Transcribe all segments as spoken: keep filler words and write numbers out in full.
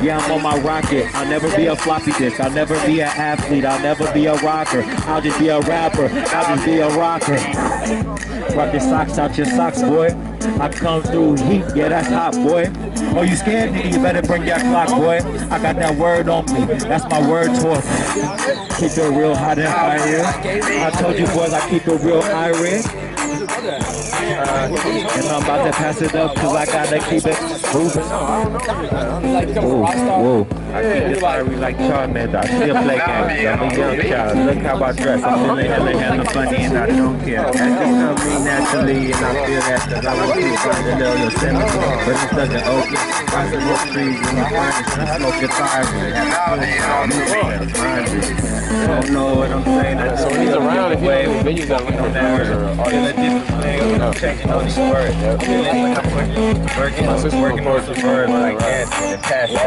Yeah, I'm on my rocket. I'll never be a floppy disk. I'll never be an athlete. I'll never be a rocker. I'll just be a rapper. I'll just be a rocker. Rock your socks out your socks, boy. I come through heat, yeah, that's hot, boy. Oh, you scared, nigga? You better bring your clock, boy. I got that word on me. That's my word talk. Keep it real hot and fire. I told you, boys, I keep it real Irish. Uh, and I'm about to pass it up because I gotta keep it moving. Whoa, whoa. I keep it fiery like Charmander. I still play games. I'm a young child. Look how I dress. I'm feeling hella hella funny and I don't care. That just comes me naturally and I feel that because I want to find a little symmetry. But it doesn't open. I see the trees in my furnace. I smoke the fire. I don't know what I'm saying. So when he's around, if you have videos that look there, changing all these words. Working on working on some words like that and passion.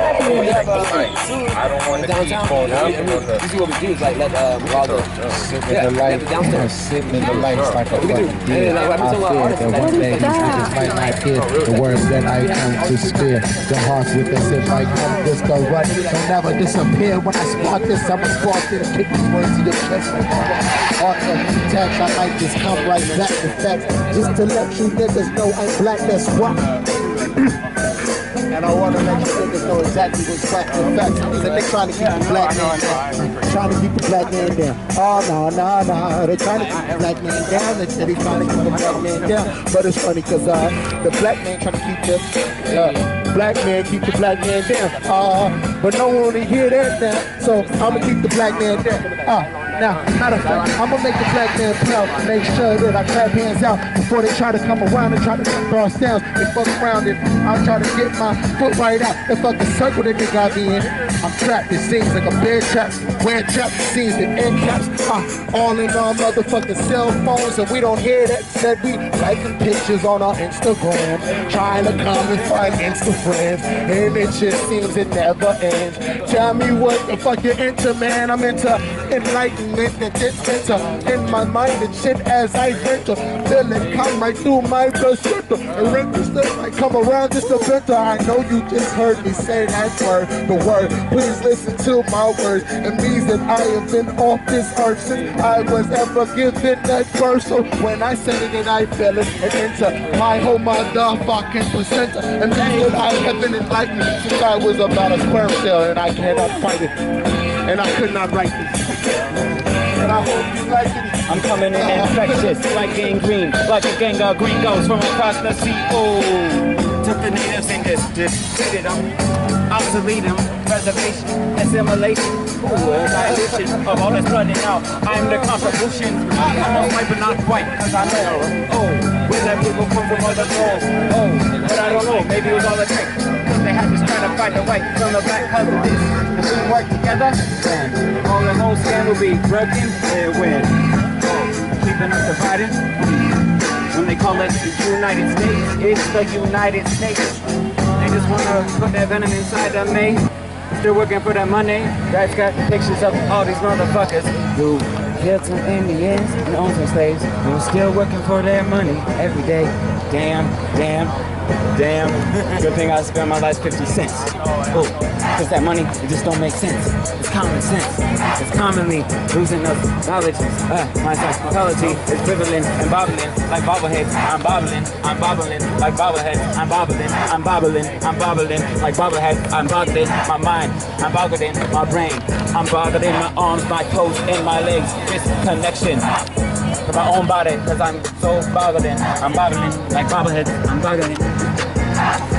I don't want to keep on this is what we do, is like let um while the the light downstairs sitting in the lights like a fucking deer. I fear that one day these niggas might not hear the words that I come to spare. The hearts with the sip like come this go right. Don't never disappear when I spark this. I'ma spark it and kick these words to your chest like art of attack. I might just come right back to facts. Just to let you niggas know I'm black, that's why. And I wanna let you niggas know exactly what's black and facts. Because they trying to keep the black man down. Trying to keep the black man down. Oh no, no, no. They trying to keep the black man down. They said he's trying to keep the black man down. But it's funny cause uh the black man trying to keep the uh, black man keep the black man down. Uh but no one wanna hear that now. So I'ma keep the black man down. Uh Now, matter of fact, I'm gonna make the black man proud. Make sure that I clap hands out before they try to come around and try to cross down. They fuck around and I'll try to get my foot right out. The fucking circle that they got me in. I'm trapped. It seems like a bear trap. Where trapped, it seems the end caps. Uh, all in our motherfucking cell phones, and we don't hear that. Said we liking pictures on our Instagram, trying to come and find Insta friends, and it just seems it never ends. Tell me what the fuck you're into, man. I'm into enlightenment and dispenser in my mind and shit as I enter. Feel it come right through my placenta. And register I come around just a bit. I know you just heard me say that word, the word. Please listen to my words. It means that I have been off this earth since I was ever given that verse. So when I say it, I feel it and enter my whole motherfucking placenta. And means that I have been enlightened since I was about a sperm cell, and I cannot fight it. And I could not write this. And I hope you like it. I'm coming in infectious, like gangrene, like a gang of gringos from across the sea. Oh, took the natives and just defeated them, obsolete them, preservation, assimilation, ooh, annihilation of all that's flooding out. I'm the contribution. I'm white but not white, cause I know. Oh, where that people come from other souls. Oh, but I don't know, maybe it was all a trick. They had to try to fight the white from the black cause of this. If we work together, then all the whole scan will be broken. They win. Keeping us divided. When they call it the United States, it's the United States. They just want to put that venom inside of me. Still working for that money. Guys got pictures of all these motherfuckers who killed some Indians and owned some slaves. They're still working for their money every day. Damn, damn. Damn, good thing I spent my last fifty cents. Oh, cause that money, it just don't make sense. It's common sense. It's commonly losing of knowledge. Uh, my psychology is dribbling and bobbling like bobbleheads. I'm bobbling, I'm bobbling like bobbleheads. I'm bobbling, I'm bobbling, I'm bobbling like bobbleheads. I'm boggling my mind, I'm boggling my brain. I'm boggling my arms, my toes, and my legs. This connection. My own body, cause I'm so boggling. I'm boggling like bobbleheads. I'm boggling.